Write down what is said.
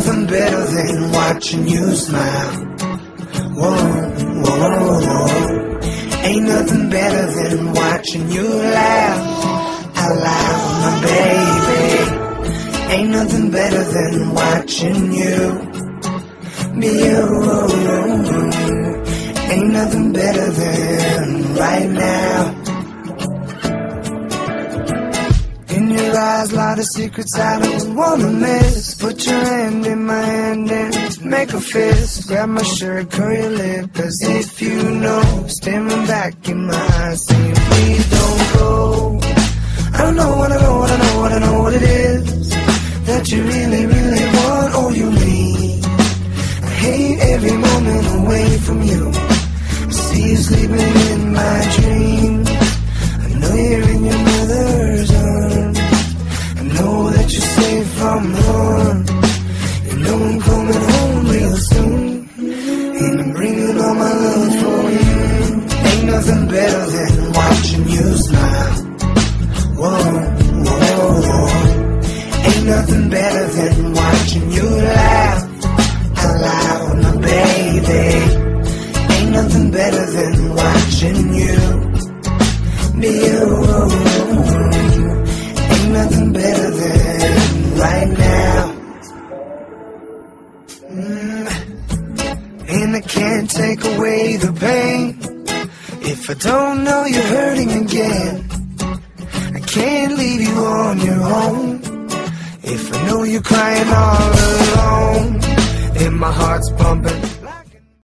nothing better than watching you smile. Whoa, whoa, whoa. Ain't nothing better than watching you laugh out loud, my baby. Ain't nothing better than watching you be you. Ain't nothing better than right now. In your eyes lie the secrets I don't wanna miss. Put your hand in my hand and make a fist. Grab my shirt, curl your lip as if you know. Staring back in my eyes saying please don't go. I don't know what I know, what I know, what I know what it is that you really, really want or you need. I hate every moment away from you. I see you sleeping in my dreams. I know you're in your mother's arms. I know that you're safe from harm. You know I'm coming home real soon, and I'm bringing all my love for you. Ain't nothing better than watching you smile. Whoa, whoa, whoa. Ain't nothing better than watching you laugh out loud, my baby. Ain't nothing better than watching you be you. Ain't nothing better than right now. And I can't take away the pain if I don't know you're hurting again. I can't leave you on your own if I know you're crying all alone. And my heart's pumping